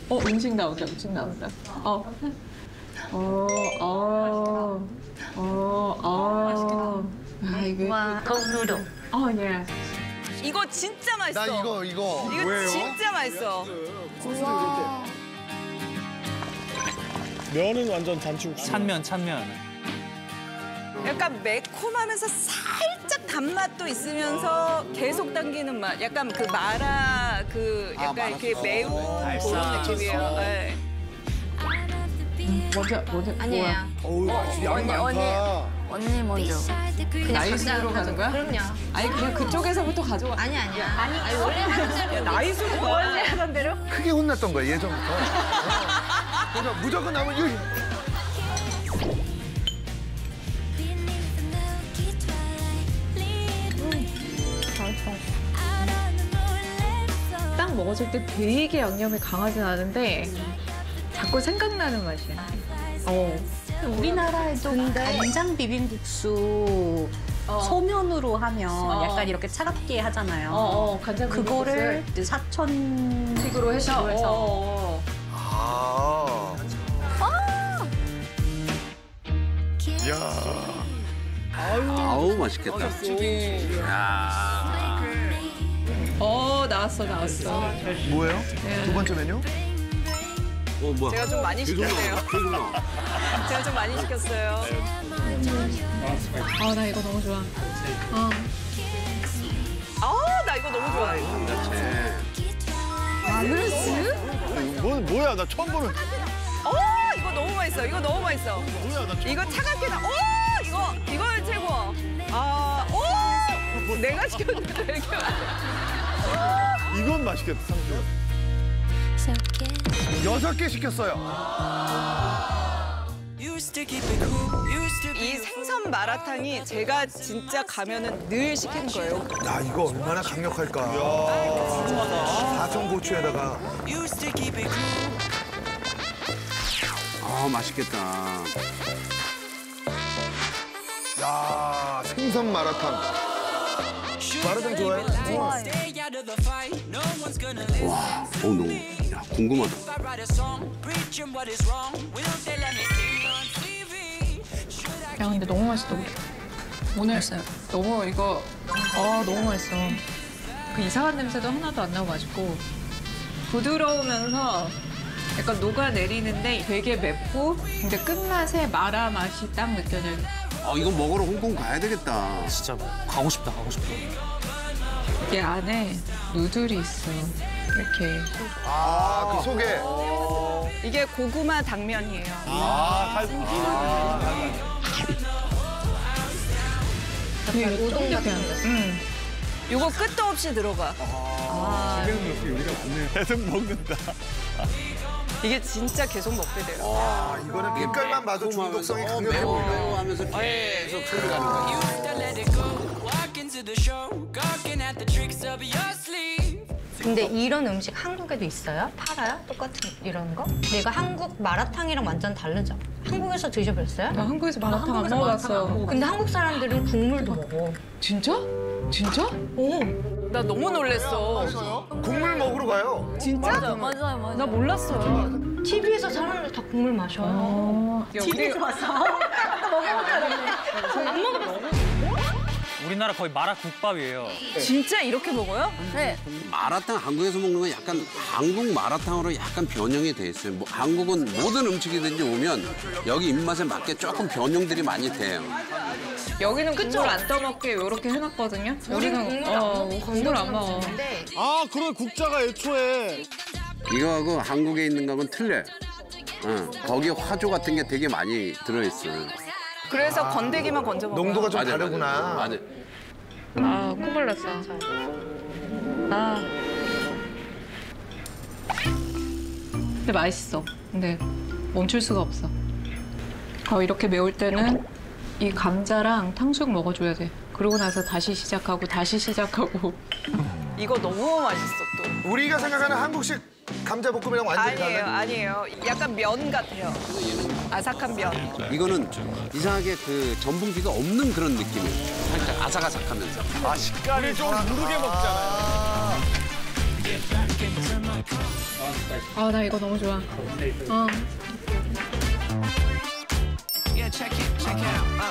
음식 나온다, 음식 나온다. 이거. 와, 더우르. 예. 이거 진짜 맛있어. 나 이거. 이거 뭐예요? 진짜 맛있어. 면은 완전 잔치국수. 찬면. 약간 매콤하면서 살짝 단맛도 있으면서 계속 당기는 맛. 약간 그 마라 약간 이렇게 매운 그런 느낌이에요. 네. 먼저 아니에요. 어우, 양이 많다. 언니 먼저. 그냥 나이스로 가는 거야? 그럼요. 아니 그냥 그쪽에서부터 가져가. 아니야. 아니 원래 하는 대로. 나이스로 원래 하던 대로? 크게 혼났던 거야, 예전부터. 그래서 무조건 나면 유리. 딱 먹었을 때 되게 양념이 강하진 않은데 자꾸 생각나는 맛이야. 우리나라에도 간장 비빔국수 소면으로 하면 약간 이렇게 차갑게 하잖아요. 간장 그거를 이제 사천식으로 해서 이야. 아우 맛있겠다. 나왔어. 뭐예요? 두 번째 메뉴? 뭐야? 제가 좀 많이 시켰네요. 계속 나와. 제가 좀 많이 시켰어요. 나 이거 너무 좋아. 나 이거 너무 좋아해. 마늘스? 뭐야? 나 처음 보는. 이거 너무 맛있어. 이거 너무 맛있어. 뭐야? 나 처음. 이거 차갑게 이거 최고. 내가 시켰는데 이렇게 이건 맛있겠다. 상주. 6개 시켰어요. 이 생선 마라탕이 제가 진짜 가면은 늘 시키는 거예요. 야, 이거 얼마나 강력할까. 사천 고추에다가. 맛있겠다. 야, 생선 마라탕. 마라탕 좋아해? 너무 궁금하다. 야 근데 너무 맛있다. 오늘 너무 이거 너무 맛있어. 그 이상한 냄새도 하나도 안 나고 맛있고 부드러우면서 약간 녹아내리는데 되게 맵고 근데 끝맛에 마라 맛이 딱 느껴져요. 이거 먹으러 홍콩 가야 되겠다. 진짜 가고 싶다. 이게 안에 누들이 있어. 이렇게. 그 속에. 이게 고구마 당면이에요. 우동 같은. 이거 끝도 없이 들어가. 계속 먹는다. 이게 진짜 계속 먹게 돼요. 이거는 빛깔만 봐도 중독성이 강력해 보이네. 매워 하면서 계속 소리 가는 거야. 근데 이런 음식 한국에도 있어요? 팔아요? 똑같은 이런 거? 내가 한국 마라탕이랑 완전 다르죠? 한국에서 드셔보셨어요? 나 한국에서 마라탕 안 먹어봤어. 근데 한국 사람들은 국물도 먹어. 진짜? 진짜? 나 너무 놀랬어. 국물 먹으러 가요. 진짜? 맞아요. 나 몰랐어. TV에서 사람들 다 국물 마셔요. TV에서 봤어? 우리나라 거의 마라국밥이에요. 진짜 이렇게 먹어요? 네. 마라탕 한국에서 먹는 건 약간 한국 마라탕으로 약간 변형이 돼 있어요. 한국은 모든 음식이든지 오면 여기 입맛에 맞게 조금 변형들이 많이 돼요. 여기는 국물 안 떠먹게 이렇게 해놨거든요. 우리는 국물 안 먹어. 그런 국자가 애초에. 이거하고 한국에 있는 거하고는 틀려요. 거기에 화조 같은 게 되게 많이 들어있어요. 그래서 건더기만 건져 먹어요. 농도가 좀 맞아요, 다르구나. 맞아요. 콧물 났어. 근데 맛있어. 근데 멈출 수가 없어. 이렇게 매울 때는 이 감자랑 탕수육 먹어줘야 돼. 그러고 나서 다시 시작하고 다시 시작하고. 이거 너무 맛있어 또. 우리가 생각하는 한국식 감자볶음이랑 완전히 달라요. 아니에요. 약간 면 같아요. 아삭한 면. 이거는 이상하게 그 전분기가 없는 그런 느낌이에요. 살짝 아삭아삭하면서. 식감이 좀 무르게 먹잖아요. 아, 나 이거 너무 좋아. Yeah, check it out.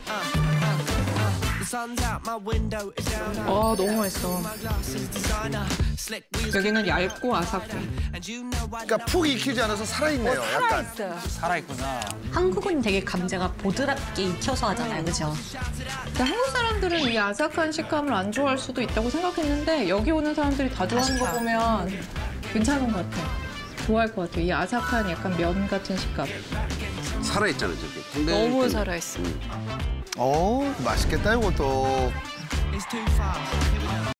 The sun's out my window, it's down. 너무 맛있어. My glasses designer, slick wheels. 여기는 얇고 아삭해. And you know I 그러니까 푹 익히지 않아서 살아있네요. 약간. 살아있구나. 한국은 되게 감자가 보드랍게 익혀서 하잖아요, 그죠? 근데 한국 사람들은 이 아삭한 식감을 안 좋아할 수도 있다고 생각했는데 여기 오는 사람들이 다 좋아하는 거 보면 괜찮은 것 같아. 좋아할 것 같아. 이 아삭한 약간 면 같은 식감. 살아있잖아요, 저게. 너무 살아있어. 맛있겠다, 이것도. it's too far.